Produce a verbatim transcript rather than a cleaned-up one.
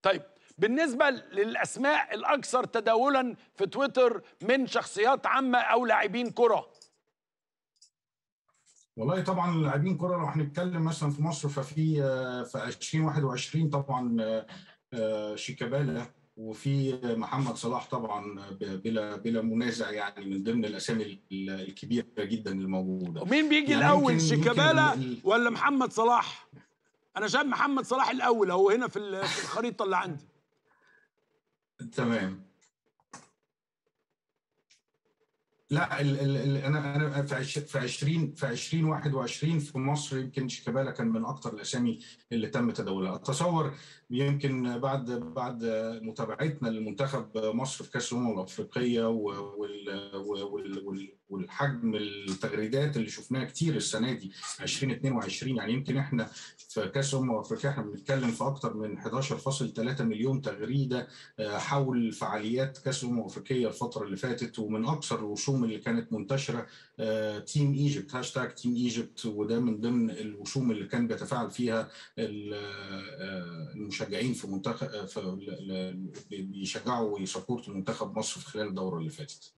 طيب بالنسبة للأسماء الأكثر تداولا في تويتر من شخصيات عامة أو لاعبين كرة. والله طبعا لاعبين كرة لو هنتكلم مثلا في مصر ففي في ألفين وواحد وعشرين طبعا شيكابالا، وفي محمد صلاح طبعا بلا بلا منازع، يعني من ضمن الاسامي الكبيره جدا الموجوده. ومين بيجي يعني الأول، يمكن يمكن ال شيكابالا ال ولا محمد صلاح؟ أنا شايف محمد صلاح الأول أهو هنا في في الخريطة اللي عندي. تمام. لا ال ال ال انا انا في في عشرين في ألفين وواحد وعشرين في مصر يمكن شيكابالا كان من اكثر الاسامي اللي تم تداولها. اتصور يمكن بعد بعد متابعتنا لمنتخب مصر في كاس الامم الافريقيه والحجم التغريدات اللي شفناها كتير السنه دي ألفين واثنين وعشرين، يعني يمكن احنا في كاس الامم الافريقيه احنا بنتكلم في اكثر من أحد عشر فاصلة ثلاثة مليون تغريده حول فعاليات كاس الامم الافريقيه الفتره اللي فاتت، ومن اكثر الوشوم اللي كانت منتشره تيم ايجيبت، هاشتاج تيم ايجيبت، وده من ضمن الوشوم اللي كان بيتفاعل فيها المشجعين في منتخب بيشجعوا ويسبورتوا منتخب مصر في خلال الدوره اللي فاتت.